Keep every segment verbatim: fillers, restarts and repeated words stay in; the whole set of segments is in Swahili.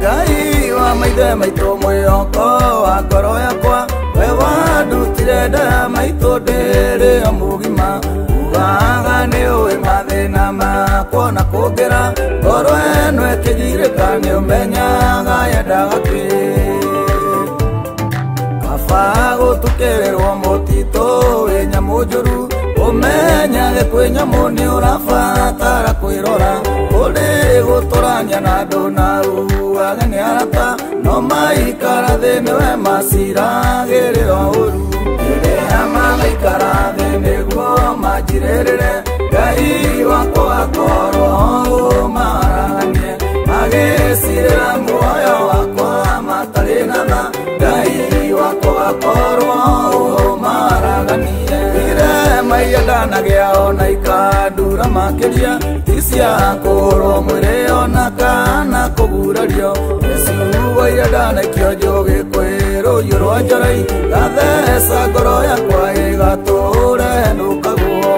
Ngai wa maithe maitũ mwĩhoko wa ngoro yakwa, we wandutire nda maitũ ndĩrĩ o mũgima, ugaga nĩũĩ mathĩna makwa na kũngĩra, ngoro ĩno ĩkĩgirĩka nĩũmenyaga yendaga kĩ. Kaba gũtukĩrĩrwo mũtitũ wĩ nyamũ njũru, ũmenyage kwĩ nyamũ nĩ ũrabatara kwĩrora, ũrĩ gũtũrania na andũ na uage nĩ arata, no maikara thĩ nĩwe maciragĩrĩra ũru. Rĩrĩa magaikara thĩ nĩguo manjirĩrĩre, Ngai wakwa akorwo ũmaraganie, magĩcirĩra muoyo wakwa matarĩ na tha, Ngai wakwa akorwo ũmaraganie. Irema iria ndanagĩa ona ikandura makĩria, ti cia kũhũrwo mwĩrĩ ona kana kũgurario, ciugo iria ndanaikio njũgĩ kwĩ rũhiũ rwa njorai, gatheca ngoro yakwa ĩgatũũre ndũkagwo.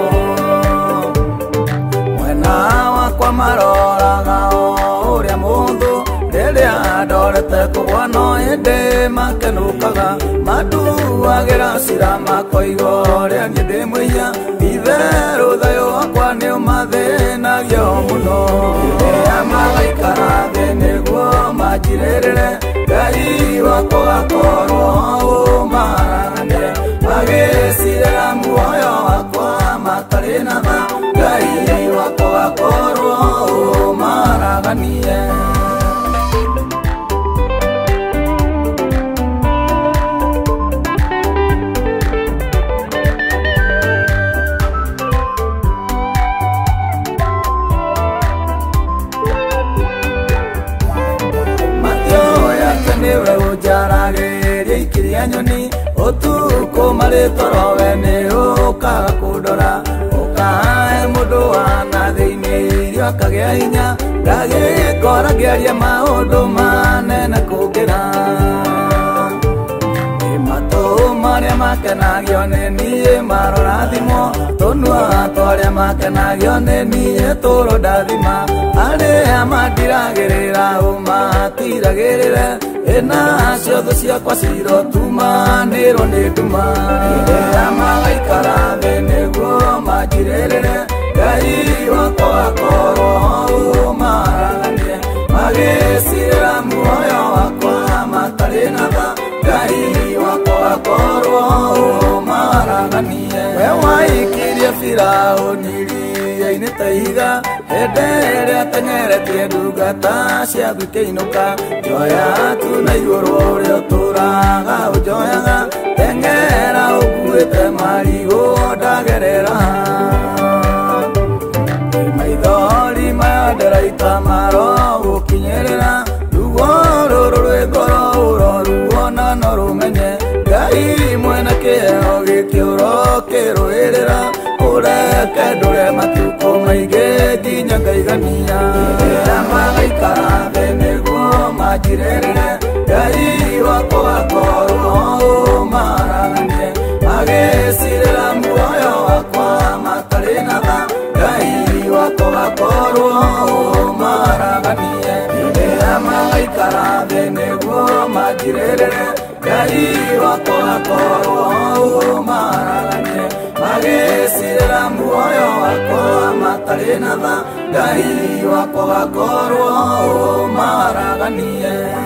Mwena wakwa maroraga o ũrĩa mũndũ, rĩrĩa ndorete kũgwa no hĩndĩ makenũkaga, manduagĩra cira makoiga ũrĩa niĩ ndĩ mũiya, itherũ thayũ wakwa nĩ ũmathĩnagia o mũno. Rĩrĩa magaikara thĩ nĩguo manjirĩrĩre, Ngai wakwa akorwo ũmaraganie, magĩcirĩra muoyo wakwa matarĩ na tha, Ngai wakwa akorwo ũmaraganie. Nĩwe ikiria nyoni, ũtukũ marĩ toro we nĩ ũkaga kũndora, ũkahe mũndũ wana thĩinĩ irio akagĩa hinya, ndagĩkora ngĩaria maũndũ manene kũngĩra. Matũ marĩa makenagio nĩ niĩ marora thimo, tũnua twarĩa makenagio nĩ niĩ tũro ndathima, arĩa mandiragĩrĩra ũmatiragĩrĩre, ĩna ciothe ciakwa cirotumanĩrwo nĩ nduma. Rĩrĩa magaikara thĩ nĩguo manjirĩrĩre, Ngai wakwa akorwo ũmaraganie, magĩcirĩra muoyo wakwa matarĩ na tha, Ngai wakwa akorwo ũmaraganie. We waikirie Firaũni iria-inĩ ta ihiga, hĩndĩ ĩrĩa ateng'eretie ndungata ciaku ikĩinũka, njoya tu na igũrũ ũrĩa ũtũraga ũnjoyaga, teng'era ũkuĩte marigũ ndagerera. Maithori maya ndĩraita marogũkinyĩrĩra, ruo rũrũ rwĩ ngoro ũroruo na no rũmenye, Ngai mwene kĩheo gĩkĩ ũrokĩrũĩrĩra, ũreke ndũre matukũ maingĩ nginya ngaigania. Rĩrĩa magaikara thĩ nĩguo manjirĩrĩre, Ngai wakwa akorwo ũmaraganie, magĩcirĩra muoyo wakwa matarĩ na tha, Ngai wakwa akorwo ũmaraganie. Rĩrĩa magaikara thĩ nĩguo manjirĩrĩre, Ngai wakwa akorwo ũmaraganie, magĩcirĩra muoyo wakwa matarĩ na tha, Ngai wakwa akorwo ũmaraganie.